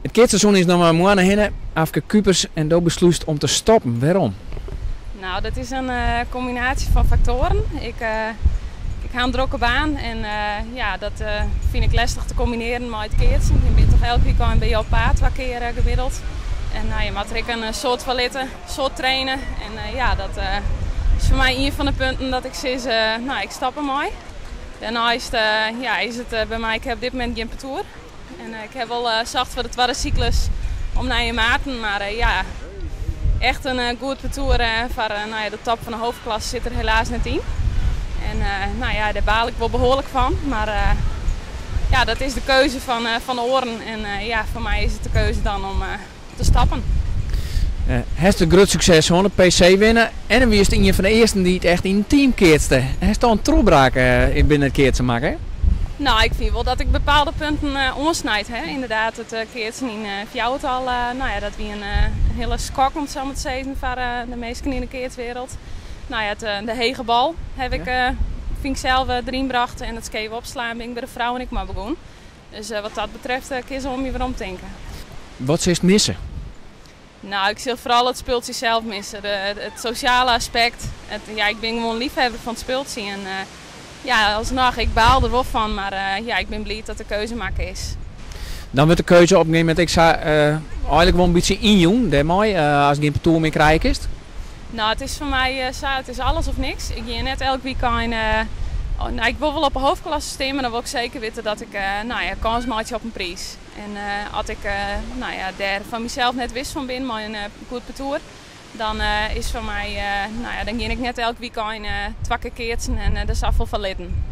Het keerseizoen is nog maar een maand heen. Afke Kupers en Doe besluist om te stoppen. Waarom? Nou, dat is een combinatie van factoren. Ik ga een drukke baan en dat vind ik lastig te combineren met het keertsen. Je bent toch elke weekend bij jouw paard wat keer gemiddeld. En je moet er een soort van litten, soort trainen. En dat is voor mij een van de punten dat ik zeg, ik stap er mooi. Daarna is het bij mij, ik heb op dit moment geen parcours. En ik heb wel zacht voor de tweede cyclus om naar je maten, maar echt een goed parcours voor de top van de hoofdklasse zit er helaas net in. En daar baal ik wel behoorlijk van, maar dat is de keuze van de oren. En voor mij is het de keuze dan om te stappen. Heeft een groot succes gewoon een PC winnen en dan was het een van de eersten die het echt in een team keertste. Heeft toch een troebraak binnen het keertsen maken? Nou, ik vind wel dat ik bepaalde punten onsnijd. Inderdaad, het keertsen in Fjouwetal, dat wie een hele skok om het zo maar te zeggen voor de meesten in de keertwereld. De hege bal heb ik, vind ik zelf erin gebracht en het scheef opslaan ben ik bij de vrouw en ik maar begon. Dus wat dat betreft kiezen om je weer om te denken. Wat is het missen? Nou, ik zie vooral het speeltje zelf missen. Het sociale aspect. Ik ben gewoon liefhebber van het speeltje. En alsnog, ik baal er wel van, maar ik ben blij dat de keuze maken is. Dan wordt de keuze op een gegeven moment, ik zou eigenlijk wel een beetje injoen, daarmee, als ik geen parcours meer krijg is. Nou, het is voor mij het is alles of niks. Ik ga net elk weekend. Ik wil wel op een hoofdklasse stemmen, maar dan wil ik zeker weten dat ik kans maak op een prijs. En als ik daar van mezelf net wist van ben, maar een goed parcours, dan is voor mij, dan ga ik net elk weekend 2 keer keertsen en dat is afval van litten.